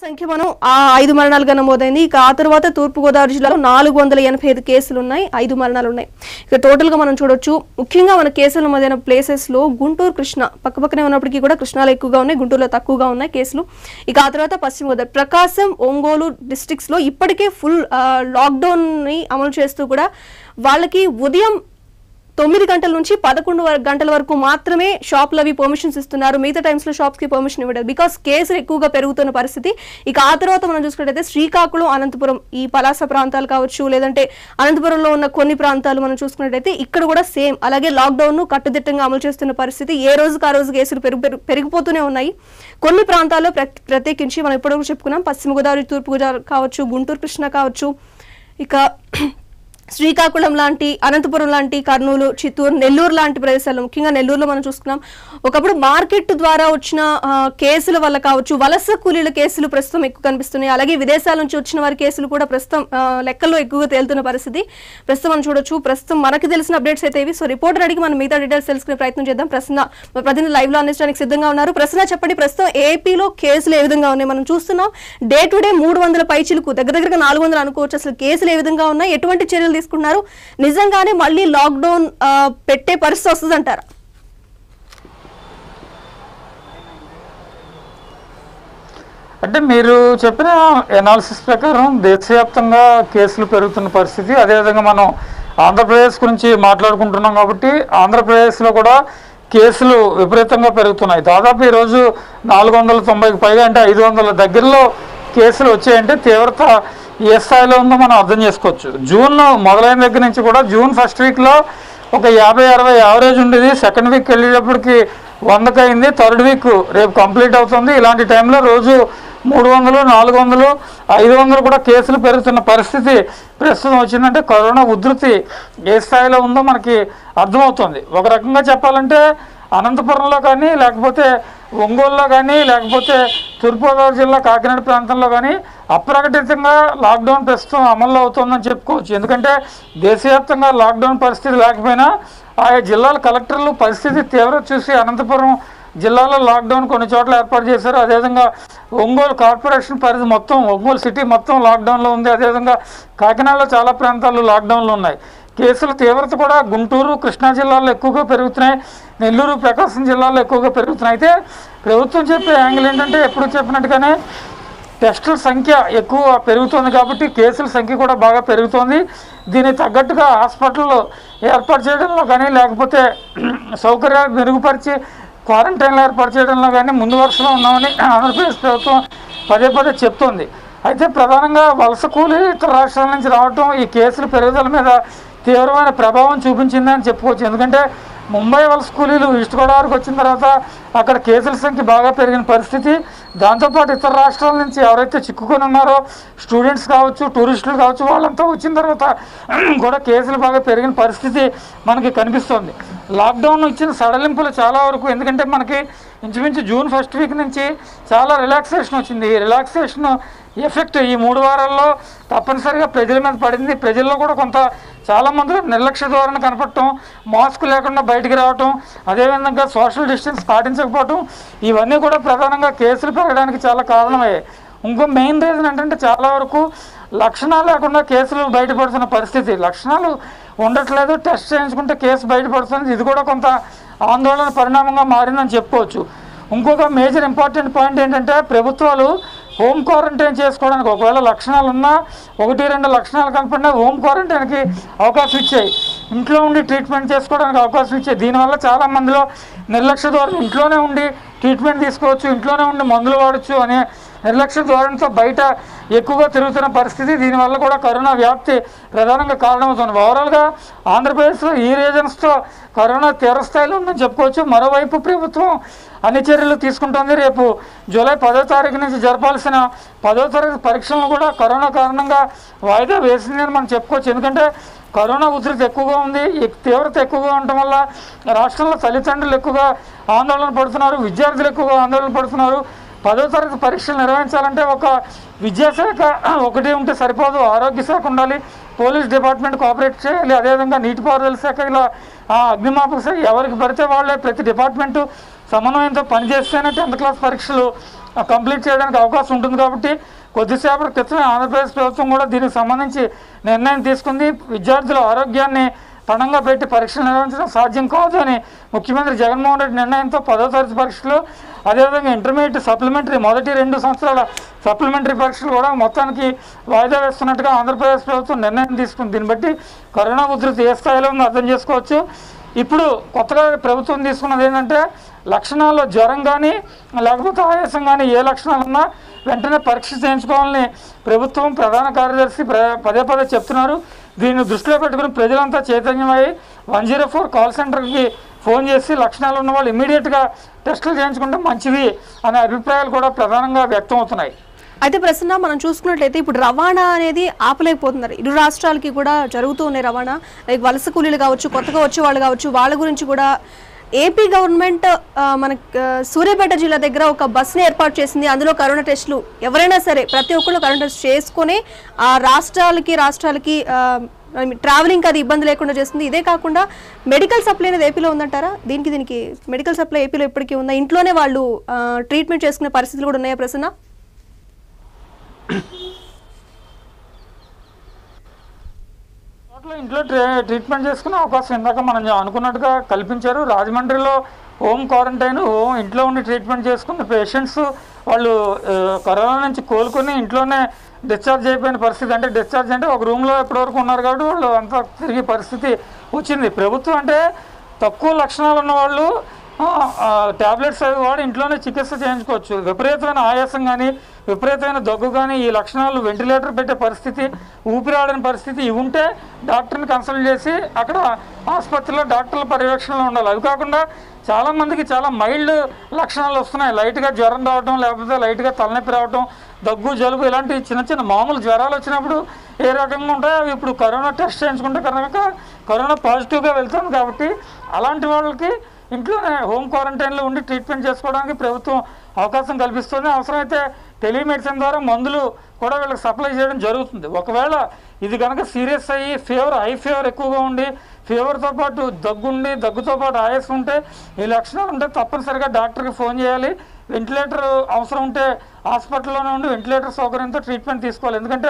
సంఖ్య మనం 5 మరణాలుగా నమోదైంది. ఇక ఆ తర్వాత తూర్పుగోదావరి జిల్లాలో 485 కేసులు ఉన్నాయి, 5 మరణాలు ఉన్నాయి. ఇక టోటల్గా మనం చూడొచ్చు. ముఖ్యంగా మన కేసులు నమోదైన ప్లేసెస్లో గుంటూరు, కృష్ణ పక్కపక్కనే ఉన్నప్పటికీ కూడా కృష్ణాలో ఎక్కువగా ఉన్నాయి, గుంటూరులో తక్కువగా ఉన్నాయి కేసులు. ఇక ఆ తర్వాత పశ్చిమ గోదావరి, ప్రకాశం, ఒంగోలు డిస్ట్రిక్ట్స్లో ఇప్పటికే ఫుల్ లాక్డౌన్ని అమలు చేస్తూ కూడా వాళ్ళకి ఉదయం 9 గంటల నుంచి 11 గంటల వరకు మాత్రమే షాప్లు అవి పర్మిషన్స్ ఇస్తున్నారు. మిగతా టైమ్స్లో షాప్స్కి పర్మిషన్ ఇవ్వలేదు, బికాస్ కేసులు ఎక్కువగా పెరుగుతున్న పరిస్థితి. ఇక ఆ తర్వాత మనం చూసుకున్నట్టయితే శ్రీకాకుళం, అనంతపురం, ఈ పలాస ప్రాంతాలు కావచ్చు, లేదంటే అనంతపురంలో ఉన్న కొన్ని ప్రాంతాలు మనం చూసుకున్నట్టయితే ఇక్కడ కూడా సేమ్ అలాగే లాక్డౌన్ను కట్టుదిట్టంగా అమలు చేస్తున్న పరిస్థితి. ఏ రోజుకు ఆ రోజు కేసులు పెరిగిపోతూనే ఉన్నాయి. కొన్ని ప్రాంతాల్లో ప్రత్యేకించి మనం ఇప్పటివరకు చెప్పుకున్నాం, పశ్చిమ గోదావరి, తూర్పు గోదావరి కావచ్చు, గుంటూరు, కృష్ణ కావచ్చు, ఇక శ్రీకాకుళం లాంటి, అనంతపురం లాంటి, కర్నూలు, చిత్తూరు, నెల్లూరు లాంటి ప్రదేశాల్లో, ముఖ్యంగా నెల్లూరులో మనం చూసుకున్నాం. ఒకప్పుడు మార్కెట్ ద్వారా వచ్చిన కేసుల వల్ల కావచ్చు, వలస కూలీల కేసులు ప్రస్తుతం ఎక్కువ కనిపిస్తున్నాయి. అలాగే విదేశాల నుంచి వచ్చిన వారి కేసులు కూడా ప్రస్తుతం లెక్కల్లో ఎక్కువగా తేలుతున్న పరిస్థితి ప్రస్తుతం మనం చూడొచ్చు. ప్రస్తుతం మనకు తెలిసిన అప్డేట్స్ అయితే ఇవి. సో రిపోర్టర్ అడిగి మనం మిగతా డీటెయిల్స్ తెలుసుకునే ప్రయత్నం చేద్దాం. ప్రస్తుతం మా ప్రతినిధి లైవ్ లో అందించడానికి సిద్ధంగా ఉన్నారు. ప్రస్తుతం చెప్పండి, ప్రస్తుతం ఏపీలో కేసులు ఏ విధంగా ఉన్నాయి? మనం చూస్తున్నాం డే టు డే 300 పైచిలకు, దగ్గరగా 400 అనుకోవచ్చు. అసలు కేసులు ఏ విధంగా ఉన్నాయి, ఎటువంటి చర్యలు తీసుకున్నారు? నిజంగానే మళ్ళీ లాక్డౌన్ పెట్టే పరిస్థితి వస్తుందంటారా? అంటే మీరు చెప్పిన ఎనాలిసిస్ ప్రకారం దేశవ్యాప్తంగా కేసులు పెరుగుతున్న పరిస్థితి. అదేవిధంగా మనం ఆంధ్రప్రదేశ్ గురించి మాట్లాడుకుంటున్నాం కాబట్టి ఆంధ్రప్రదేశ్లో కూడా కేసులు విపరీతంగా పెరుగుతున్నాయి. దాదాపు ఈరోజు 490కి పైగా, అంటే 500 దగ్గరలో కేసులు వచ్చాయంటే తీవ్రత ఏ స్థాయిలో ఉందో మనం అర్థం చేసుకోవచ్చు. జూన్ మొదలైన దగ్గర నుంచి కూడా జూన్ ఫస్ట్ వీక్లో ఒక 50-60 యావరేజ్ ఉండేది. సెకండ్ వీక్ వెళ్ళేటప్పటికి 100కి అయింది. థర్డ్ వీక్ రేపు కంప్లీట్ అవుతుంది. ఇలాంటి టైంలో రోజు 300, 400, 500 కూడా కేసులు పెరుగుతున్న పరిస్థితి ప్రస్తుతం వచ్చిందంటే కరోనా ఉధృతి ఏ స్థాయిలో ఉందో మనకి అర్థమవుతుంది. ఒక రకంగా చెప్పాలంటే అనంతపురంలో కానీ, లేకపోతే ఒంగోలులో కానీ, లేకపోతే తూర్పుగోదావరి జిల్లా కాకినాడ ప్రాంతంలో కానీ అప్రకటితంగా లాక్డౌన్ ప్రస్తుతం అమల్లో అవుతుందని చెప్పుకోవచ్చు. ఎందుకంటే దేశవ్యాప్తంగా లాక్డౌన్ పరిస్థితి లేకపోయినా ఆయా జిల్లాల కలెక్టర్లు పరిస్థితి తీవ్రత చూసి అనంతపురం జిల్లాలో లాక్డౌన్ కొన్ని చోట్ల ఏర్పాటు చేశారు. అదేవిధంగా ఒంగోలు కార్పొరేషన్ పరిధి మొత్తం, ఒంగోలు సిటీ మొత్తం లాక్డౌన్లో ఉంది. అదేవిధంగా కాకినాడలో చాలా ప్రాంతాల్లో లాక్డౌన్లు ఉన్నాయి. కేసుల తీవ్రత కూడా గుంటూరు, కృష్ణా జిల్లాల్లో ఎక్కువగా పెరుగుతున్నాయి. నెల్లూరు, ప్రకాశం జిల్లాల్లో ఎక్కువగా పెరుగుతున్నాయి. అయితే ప్రభుత్వం చెప్పే యాంగిల్ ఏంటంటే ఎప్పుడు చెప్పినట్టుగానే టెస్టుల సంఖ్య ఎక్కువ పెరుగుతుంది కాబట్టి కేసుల సంఖ్య కూడా బాగా పెరుగుతోంది. దీనికి తగ్గట్టుగా హాస్పిటల్లో ఏర్పాటు చేయడంలో కానీ, లేకపోతే సౌకర్యాలు మెరుగుపరిచి క్వారంటైన్లు ఏర్పాటు చేయడంలో కానీ ముందు వరుసలో ఉన్నామని ఆంధ్రప్రదేశ్ ప్రభుత్వం పదే చెప్తోంది. అయితే ప్రధానంగా వలస కూలీలు ఇతర రాష్ట్రాల నుంచి రావటం ఈ కేసుల పెరుగుదల మీద తీవ్రమైన ప్రభావం చూపించిందని చెప్పుకోవచ్చు. ఎందుకంటే ముంబై వలస కూలీలు ఈస్ట్ గోదావరికి వచ్చిన తర్వాత అక్కడ కేసుల సంఖ్య బాగా పెరిగిన పరిస్థితి. దాంతోపాటు ఇతర రాష్ట్రాల నుంచి ఎవరైతే చిక్కుకొని ఉన్నారో స్టూడెంట్స్ కావచ్చు, టూరిస్టులు కావచ్చు, వాళ్ళంతా వచ్చిన తర్వాత కూడా కేసులు బాగా పెరిగిన పరిస్థితి మనకి కనిపిస్తోంది. లాక్డౌన్ ఇచ్చిన సడలింపులు చాలా వరకు, ఎందుకంటే మనకి ఇంచుమించు జూన్ ఫస్ట్ వీక్ నుంచి చాలా రిలాక్సేషన్ వచ్చింది. ఈ రిలాక్సేషన్ ఎఫెక్ట్ ఈ 3 వారాల్లో తప్పనిసరిగా ప్రజల మీద పడింది. ప్రజల్లో కూడా కొంత చాలామందిలో నిర్లక్ష్య ధోరణి కనపడటం, మాస్క్ లేకుండా బయటికి రావటం, అదేవిధంగా సోషల్ డిస్టెన్స్ పాటించకపోవటం, ఇవన్నీ కూడా ప్రధానంగా కేసులు పెరగడానికి చాలా కారణమయ్యాయి. ఇంకో మెయిన్ రీజన్ ఏంటంటే చాలా వరకు లక్షణాలు లేకుండా కేసులు బయటపడుతున్న పరిస్థితి. లక్షణాలు ఉండట్లేదు, టెస్ట్ చేయించుకుంటే కేసు బయటపడుతుంది. ఇది కూడా కొంత ఆందోళన పరిణామంగా మారిందని చెప్పుకోవచ్చు. ఇంకొక మేజర్ ఇంపార్టెంట్ పాయింట్ ఏంటంటే ప్రభుత్వాలు హోమ్ క్వారంటైన్ చేసుకోవడానికి ఒకవేళ లక్షణాలు ఉన్నా, 1-2 లక్షణాలు కనపడినా హోమ్ క్వారంటైన్కి అవకాశం ఇచ్చాయి. ఇంట్లో ఉండి ట్రీట్మెంట్ చేసుకోవడానికి అవకాశం ఇచ్చాయి. దీనివల్ల చాలామందిలో నిర్లక్ష్య ధోరణి, ఇంట్లోనే ఉండి ట్రీట్మెంట్ తీసుకోవచ్చు, ఇంట్లోనే ఉండి మందులు వాడచ్చు అనే నిర్లక్ష్య ధోరణితో బయట ఎక్కువగా తిరుగుతున్న పరిస్థితి. దీనివల్ల కూడా కరోనా వ్యాప్తి ప్రధానంగా కారణమవుతుంది. ఓవరాల్గా ఆంధ్రప్రదేశ్లో ఈ రీజన్స్తో కరోనా తీవ్రస్థాయిలో ఉందని చెప్పుకోవచ్చు. మరోవైపు ప్రభుత్వం అన్ని చర్యలు తీసుకుంటుంది. రేపు జూలై 10వ తారీఖు నుంచి జరపాల్సిన 10వ తరగతి పరీక్షలను కూడా కరోనా కారణంగా వాయిదా వేసిందని మనం చెప్పుకోవచ్చు. ఎందుకంటే కరోనా ఉధృతి ఎక్కువగా ఉంది, తీవ్రత ఎక్కువగా ఉండటం వల్ల రాష్ట్రంలో తల్లిదండ్రులు ఎక్కువగా ఆందోళన పడుతున్నారు, విద్యార్థులు ఎక్కువగా ఆందోళన పడుతున్నారు. 10వ తరగతి పరీక్షలు నిర్వహించాలంటే ఒక విద్యాశాఖ ఒకటి ఉంటే సరిపోదు, ఆరోగ్య శాఖ ఉండాలి, పోలీస్ డిపార్ట్మెంట్ కోఆపరేట్ చేయాలి, అదేవిధంగా నీటిపారుదల శాఖ, ఇలా అగ్నిమాపక శాఖ, ఎవరికి పడితే వాళ్ళే ప్రతి డిపార్ట్మెంటు సమన్వయంతో పనిచేస్తేనే 10th క్లాస్ పరీక్షలు కంప్లీట్ చేయడానికి అవకాశం ఉంటుంది. కాబట్టి కొద్దిసేపటి క్రితమే ఆంధ్రప్రదేశ్ ప్రభుత్వం కూడా దీనికి సంబంధించి నిర్ణయం తీసుకుంది. విద్యార్థుల ఆరోగ్యాన్ని పణంగా పెట్టి పరీక్షలు నిర్వహించడం సాధ్యం కాదు అని ముఖ్యమంత్రి జగన్మోహన్ రెడ్డి నిర్ణయంతో 10వ తరగతి పరీక్షలు, అదేవిధంగా ఇంటర్మీడియట్ సప్లిమెంటరీ మొదటి 2 సంవత్సరాల సప్లిమెంటరీ పరీక్షలు కూడా మొత్తానికి వాయిదా వేస్తున్నట్టుగా ఆంధ్రప్రదేశ్ ప్రభుత్వం నిర్ణయం తీసుకుంది. దీన్ని బట్టి కరోనా ఉధృతి ఏ స్థాయిలో ఉందో అర్థం చేసుకోవచ్చు. ఇప్పుడు కొత్తగా ప్రభుత్వం తీసుకున్నది ఏంటంటే లక్షణాల్లో జ్వరం కానీ లేకపోతే ఆయాసం కానీ ఏ లక్షణాలు ఉన్నా వెంటనే పరీక్ష చేయించుకోవాలని ప్రభుత్వం ప్రధాన కార్యదర్శి పదే పదే చెప్తున్నారు. దీన్ని దృష్టిలో పెట్టుకుని ప్రజలంతా చైతన్యమై 104 కాల్ సెంటర్కి ఫోన్ చేసి లక్షణాలు ఉన్న వాళ్ళు ఇమీడియట్గా టెస్టులు చేయించుకుంటే మంచిది అనే అభిప్రాయాలు కూడా ప్రధానంగా వ్యక్తం అవుతున్నాయి. అయితే ప్రశ్న మనం చూసుకున్నట్లయితే ఇప్పుడు రవాణా అనేది ఆపలేకపోతున్నారు. ఇరు రాష్ట్రాలకి కూడా జరుగుతూ ఉన్నాయి రవాణా, లైక్ వలస కూలీలు కావచ్చు, కొత్తగా వచ్చే వాళ్ళు కావచ్చు, వాళ్ళ గురించి కూడా ఏపీ గవర్నమెంట్ మన సూర్యాపేట జిల్లా దగ్గర ఒక బస్ని ఏర్పాటు చేసింది. అందులో కరోనా టెస్టులు ఎవరైనా సరే ప్రతి ఒక్కళ్ళు కరోనా టెస్ట్ చేసుకుని ఆ రాష్ట్రాలకి ట్రావెలింగ్ అది ఇబ్బంది లేకుండా చేస్తుంది. ఇదే కాకుండా మెడికల్ సప్లై అనేది ఏపీలో ఉందంటారా? దీనికి మెడికల్ సప్లై ఏపీలో ఇప్పటికీ ఉందా? ఇంట్లోనే వాళ్ళు ట్రీట్మెంట్ చేసుకునే పరిస్థితులు కూడా ఉన్నాయా ప్రసన్న? ఇంట్లో ట్రీట్మెంట్ చేసుకునే అవకాశం ఇందాక మనం అనుకున్నట్టుగా కల్పించారు. రాజమండ్రిలో హోమ్ క్వారంటైన్, ఇంట్లో ఉండి ట్రీట్మెంట్ చేసుకున్న పేషెంట్స్ వాళ్ళు కరోనా నుంచి కోలుకొని ఇంట్లోనే డిశ్చార్జ్ అయిపోయిన పరిస్థితి. అంటే డిశ్చార్జ్ అంటే ఒక రూమ్లో ఎప్పటివరకు ఉన్నారు కాబట్టి వాళ్ళు అంతా తిరిగే పరిస్థితి వచ్చింది. ప్రభుత్వం అంటే తక్కువ లక్షణాలు ఉన్న వాళ్ళు ట్యాబ్లెట్స్ అవి వాడి ఇంట్లోనే చికిత్స చేయించుకోవచ్చు. విపరీతమైన ఆయాసం కానీ విపరీతమైన దగ్గు కానీ ఈ లక్షణాలు వెంటిలేటర్ పెట్టే పరిస్థితి, ఊపిరాడని పరిస్థితి ఇవి ఉంటే డాక్టర్ని కన్సల్ట్ చేసి అక్కడ ఆసుపత్రిలో డాక్టర్ల పర్యవేక్షణలో ఉండాలి. అవి కాకుండా చాలామందికి చాలా మైల్డ్ లక్షణాలు వస్తున్నాయి. లైట్గా జ్వరం రావడం, లేకపోతే లైట్గా తలనొప్పి రావడం, దగ్గు జలుబు ఇలాంటి చిన్న మామూలు జ్వరాలు వచ్చినప్పుడు ఏ రకంగా ఉంటాయో అవి ఇప్పుడు కరోనా టెస్ట్ చేయించుకుంటే కనుక కరోనా పాజిటివ్గా వెళ్తుంది. కాబట్టి అలాంటి వాళ్ళకి ఇంట్లోనే హోమ్ క్వారంటైన్లో ఉండి ట్రీట్మెంట్ చేసుకోవడానికి ప్రభుత్వం అవకాశం కల్పిస్తుంది. అవసరమైతే టెలిమెడిసిన్ ద్వారా మందులు కూడా వీళ్ళకి సప్లై చేయడం జరుగుతుంది. ఒకవేళ ఇది కనుక సీరియస్ అయ్యి హై ఫీవర్ ఎక్కువగా ఉండి ఫీవర్తో పాటు దగ్గుతో పాటు ఆయాసం ఉంటే ఈ లక్షణాలు ఉంటే తప్పనిసరిగా డాక్టర్కి ఫోన్ చేయాలి. వెంటిలేటర్ అవసరం ఉంటే హాస్పిటల్లోనే ఉండి వెంటిలేటర్ సౌకర్యంతో ట్రీట్మెంట్ తీసుకోవాలి. ఎందుకంటే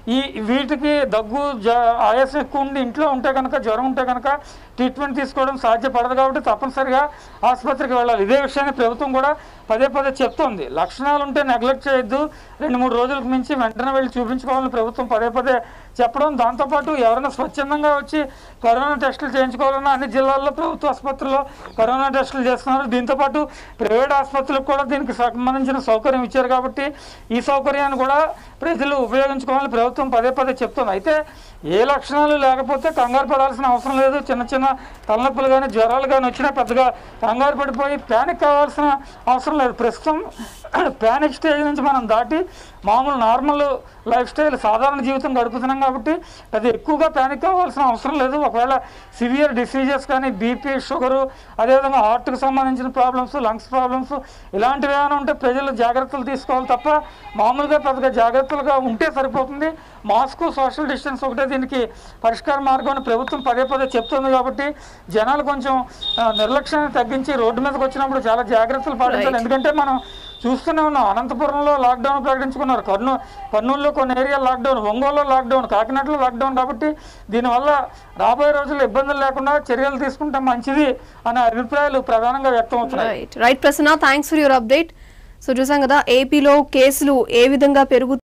వీటికి దగ్గు ఆయాసం ఎక్కువ ఉండి ఇంట్లో ఉంటే కనుక జ్వరం ఉంటే కనుక ట్రీట్మెంట్ తీసుకోవడం సాధ్యపడదు. కాబట్టి తప్పనిసరిగా ఆసుపత్రికి వెళ్ళాలి. ఇదే విషయాన్ని ప్రభుత్వం కూడా పదే చెప్తోంది. లక్షణాలు ఉంటే నెగ్లెక్ట్ చేయొద్దు, 2-3 రోజులకు మించి వెంటనే వెళ్ళి చూపించుకోవాలని ప్రభుత్వం పదే చెప్పడం. దాంతోపాటు ఎవరైనా స్వచ్ఛందంగా వచ్చి కరోనా టెస్టులు చేయించుకోవాలన్నా అన్ని జిల్లాల్లో ప్రభుత్వ ఆసుపత్రుల్లో కరోనా టెస్టులు చేస్తున్నారు. దీంతోపాటు ప్రైవేట్ ఆసుపత్రులకు కూడా దీనికి సంబంధించిన సౌకర్యం ఇచ్చారు. కాబట్టి ఈ సౌకర్యాన్ని కూడా ప్రజలు ఉపయోగించుకోవాలని ప్రభుత్వం పదే చెప్తుంది. అయితే ఏ లక్షణాలు లేకపోతే కంగారు పడాల్సిన అవసరం లేదు. చిన్న తలనొప్పులు కానీ జ్వరాలు కానీ వచ్చినా పెద్దగా కంగారు పడిపోయి ప్యానిక్ కావాల్సిన అవసరం లేదు. ప్రస్తుతం ప్యానిక్ స్టేజ్ నుంచి మనం దాటి మామూలు నార్మల్ లైఫ్ స్టైల్ సాధారణ జీవితం గడుపుతున్నాం కాబట్టి అది ఎక్కువగా ప్యానిక్ కావాల్సిన అవసరం లేదు. ఒకవేళ సివియర్ డిసీజెస్ కానీ బీపీ, షుగరు, అదేవిధంగా హార్ట్కి సంబంధించిన ప్రాబ్లమ్స్, లంగ్స్ ప్రాబ్లమ్స్ ఇలాంటివి ఏమైనా ఉంటే ప్రజలు జాగ్రత్తలు తీసుకోవాలి తప్ప మామూలుగా పెద్దగా జాగ్రత్తలుగా ఉంటే సరిపోతుంది. మాస్క్, సోషల్ డిస్టెన్స్ ఒకటే దీనికి పరిష్కార మార్గం అని ప్రభుత్వం పదే చెప్తుంది. కాబట్టి జనాలు కొంచెం నిర్లక్ష్యాన్ని తగ్గించి రోడ్డు మీదకి వచ్చినప్పుడు చాలా జాగ్రత్తలు పాటించాలి. ఎందుకంటే మనం చూస్తూనే ఉన్నాం. అనంతపురంలో లాక్డౌన్ ప్రకటించుకున్నారు, కర్నూలులో కొన్ని ఏరియా లాక్డౌన్, ఒంగోలులో లాక్డౌన్, కాకినాడలో లాక్డౌన్. కాబట్టి దీనివల్ల రాబోయే రోజుల్లో ఇబ్బందులు లేకుండా చర్యలు తీసుకుంటే మంచిది అనే అభిప్రాయాలు ప్రధానంగా వ్యక్తం అవుతున్నాయి. Right Prasanna, thanks for your update. So చూసాం కదా ఏపీలో కేసులు ఏ విధంగా